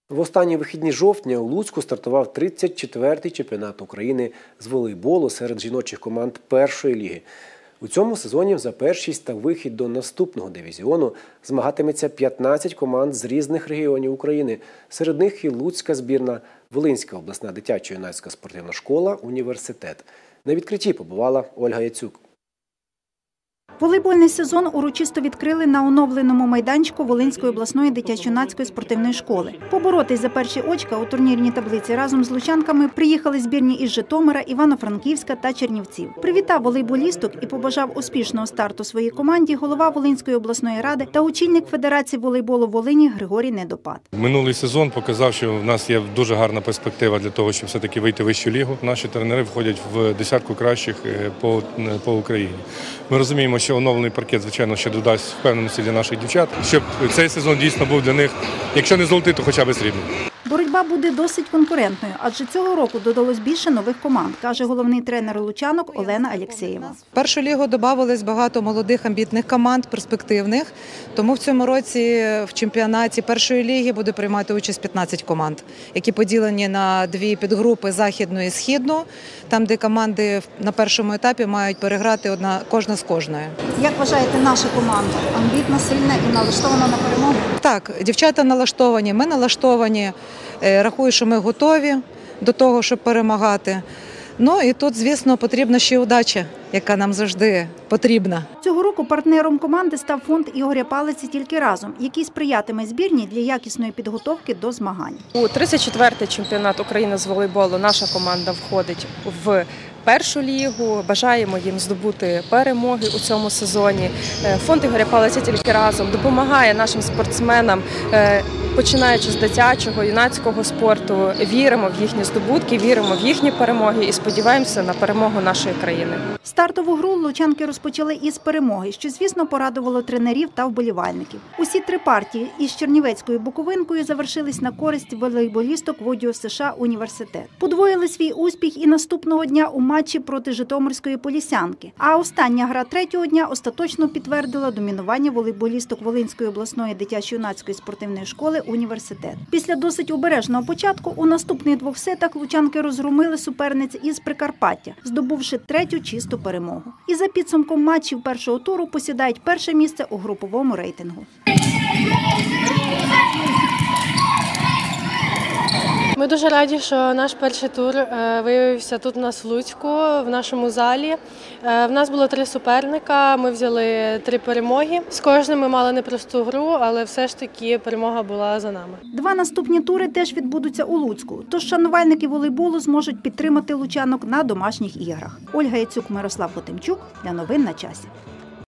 В останні вихідні жовтня у Луцьку стартував 34-й чемпіонат України з волейболу серед жіночих команд першої ліги. У цьому сезоні за першість та вихід до наступного дивізіону змагатиметься 15 команд з різних регіонів України. Серед них і луцька збірна, Волинська обласна дитячо-юнацька спортивна школа, університет. На відкритті побувала Ольга Яцюк. Волейбольний сезон урочисто відкрили на оновленому майданчику Волинської обласної дитячо-юнацької спортивної школи. Поборотись за перші очка у турнірній таблиці разом з лучанками приїхали збірні із Житомира, Івано-Франківська та Чернівців. Привітав волейболісток і побажав успішного старту своїй команді голова Волинської обласної ради та очільник Федерації волейболу Волині Григорій Недопад. Минулий сезон показав, що в нас є дуже гарна перспектива для того, щоб все-таки вийти в вищу лігу. Наші тренери входять в десятку кращих по Україні. Ми розуміємо, що оновлений паркет, звичайно, ще додасть впевненості для наших дівчат, щоб цей сезон дійсно був для них, якщо не золотий, то хоча б срібний. Боротьба буде досить конкурентною, адже цього року додалось більше нових команд, каже головний тренер лучанок Олена Алєксєєва. В першу лігу додавалось багато молодих амбітних команд, перспективних. Тому в цьому році в чемпіонаті першої ліги буде приймати участь 15 команд, які поділені на дві підгрупи – західну і східну, там, де команди на першому етапі мають переграти кожна з кожною. Як вважаєте, наша команда амбітна, сильна і налаштована на перемогу? Так, дівчата налаштовані, ми налаштовані. Рахую, що ми готові до того, щоб перемагати. Ну і тут, звісно, потрібна ще удача, яка нам завжди потрібна. Цього року партнером команди став фонд Ігоря Палиці «Тільки разом», який сприятиме збірні для якісної підготовки до змагань. У 34-й чемпіонат України з волейболу наша команда входить в першу лігу. Бажаємо їм здобути перемоги у цьому сезоні. Фонд Ігоря Палиці «Тільки разом» допомагає нашим спортсменам, починаючи з дитячого, юнацького спорту. Віримо в їхні здобутки, віримо в їхні перемоги і сподіваємося на перемогу нашої країни. Стартову гру лучанки розпочали із перемоги, що, звісно, порадувало тренерів та вболівальників. Усі три партії із чернівецькою Буковинкою завершились на користь волейболісток Водіо США «Університет». Подвоїли свій успіх і наступного дня у матчі проти Житомирської Полісянки. А остання гра третього дня остаточно підтвердила домінування волейболісток Волинської обласної дитячо-юнацької спортивної школи «Університет». Після досить обережного початку у наступних двох сетах лучанки розгромили суперниць із Прикарпаття, здобувши третю чисту перемогу. І за підсумком матчів першого туру посідають перше місце у груповому рейтингу. Ми дуже раді, що наш перший тур виявився тут у нас в Луцьку, в нашому залі. В нас було 3 суперника, ми взяли 3 перемоги. З кожним ми мали непросту гру, але все ж таки перемога була за нами. 2 наступні тури теж відбудуться у Луцьку, тож шанувальники волейболу зможуть підтримати лучанок на домашніх іграх. Ольга Яцюк, Мирослав Хотимчук. Для новин на часі.